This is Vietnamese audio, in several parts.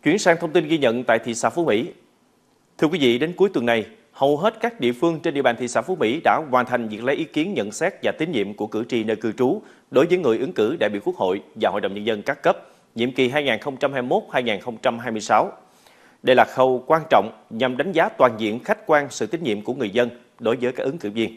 Chuyển sang thông tin ghi nhận tại thị xã Phú Mỹ. Thưa quý vị, đến cuối tuần này, hầu hết các địa phương trên địa bàn thị xã Phú Mỹ đã hoàn thành việc lấy ý kiến nhận xét và tín nhiệm của cử tri nơi cư trú đối với người ứng cử đại biểu Quốc hội và Hội đồng Nhân dân các cấp, nhiệm kỳ 2021-2026. Đây là khâu quan trọng nhằm đánh giá toàn diện khách quan sự tín nhiệm của người dân đối với các ứng cử viên.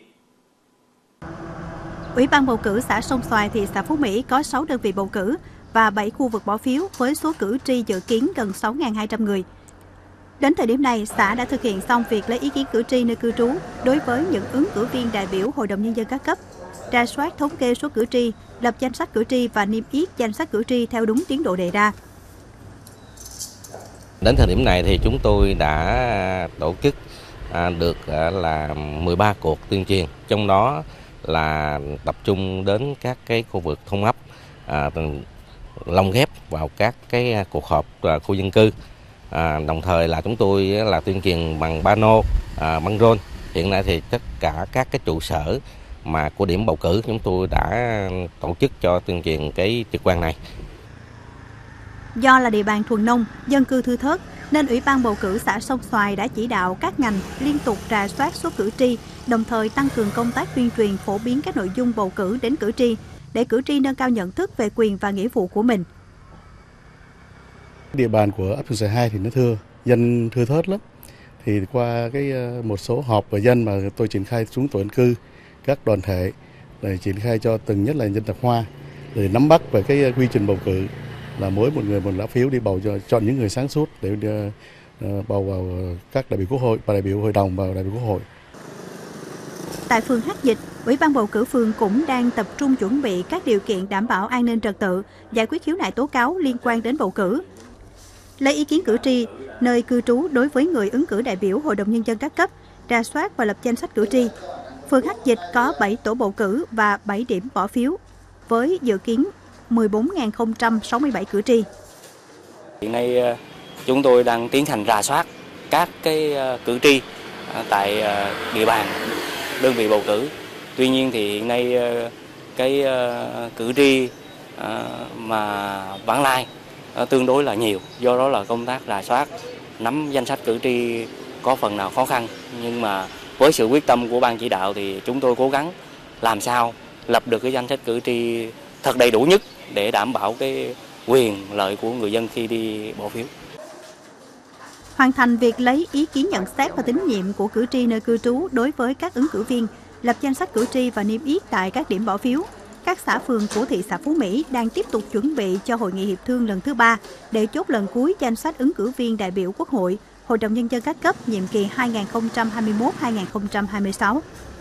Ủy ban bầu cử xã Sông Xoài, thị xã Phú Mỹ có 6 đơn vị bầu cử và 7 khu vực bỏ phiếu với số cử tri dự kiến gần 6.200 người. Đến thời điểm này, xã đã thực hiện xong việc lấy ý kiến cử tri nơi cư trú đối với những ứng cử viên đại biểu Hội đồng Nhân dân các cấp, rà soát thống kê số cử tri, lập danh sách cử tri và niêm yết danh sách cử tri theo đúng tiến độ đề ra. Đến thời điểm này thì chúng tôi đã tổ chức được là 13 cuộc tuyên truyền, trong đó là tập trung đến các cái khu vực thôn ấp, lồng ghép vào các cái cuộc họp khu dân cư. Đồng thời là chúng tôi là tuyên truyền bằng pano, băng rôn. Hiện nay thì tất cả các cái trụ sở mà của điểm bầu cử chúng tôi đã tổ chức cho tuyên truyền cái trực quan này. Do là địa bàn thuần nông, dân cư thưa thớt, nên Ủy ban bầu cử xã Sông Xoài đã chỉ đạo các ngành liên tục rà soát số cử tri, đồng thời tăng cường công tác tuyên truyền phổ biến các nội dung bầu cử đến cử tri, để cử tri nâng cao nhận thức về quyền và nghĩa vụ của mình. Địa bàn của ấp Sông Xoài 2 thì nó dân thưa thớt lắm. Thì qua một số họp với dân mà tôi triển khai xuống tổ dân cư, các đoàn thể để triển khai cho từng nhất là dân tộc Hoa, để nắm bắt về cái quy trình bầu cử, là mỗi một người một lá phiếu đi bầu, chọn những người sáng suốt để bầu vào các đại biểu Quốc hội và đại biểu Hội đồng và đại biểu Quốc hội. Tại phường Hắc Dịch, Ủy ban bầu cử phường cũng đang tập trung chuẩn bị các điều kiện đảm bảo an ninh trật tự, giải quyết khiếu nại tố cáo liên quan đến bầu cử. Lấy ý kiến cử tri nơi cư trú đối với người ứng cử đại biểu Hội đồng Nhân dân các cấp, rà soát và lập danh sách cử tri. Phường Hắc Dịch có 7 tổ bầu cử và 7 điểm bỏ phiếu, với dự kiến 14.067 cử tri. Hiện nay chúng tôi đang tiến hành rà soát các cái cử tri tại địa bàn đơn vị bầu cử. Tuy nhiên thì hiện nay cái cử tri mà vãng lai tương đối là nhiều, do đó là công tác rà soát nắm danh sách cử tri có phần nào khó khăn, nhưng mà với sự quyết tâm của ban chỉ đạo thì chúng tôi cố gắng làm sao lập được cái danh sách cử tri thật đầy đủ nhất để đảm bảo cái quyền lợi của người dân khi đi bỏ phiếu. Hoàn thành việc lấy ý kiến nhận xét và tín nhiệm của cử tri nơi cư trú đối với các ứng cử viên, lập danh sách cử tri và niêm yết tại các điểm bỏ phiếu. Các xã phường của thị xã Phú Mỹ đang tiếp tục chuẩn bị cho Hội nghị hiệp thương lần thứ 3 để chốt lần cuối danh sách ứng cử viên đại biểu Quốc hội, Hội đồng Nhân dân các cấp nhiệm kỳ 2021-2026.